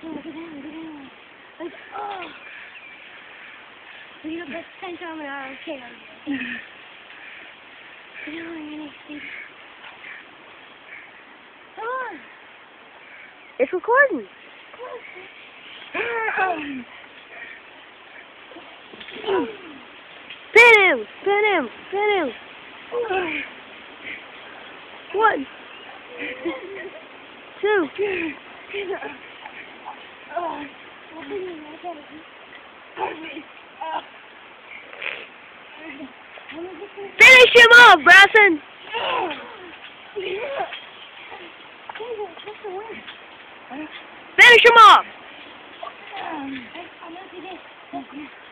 Like, oh. You know, that's 10 times an hour. Okay, come on. It's recording. Spin him! Spin him! Spin him! 1, 2. Finish him off, Brasson! Finish him off!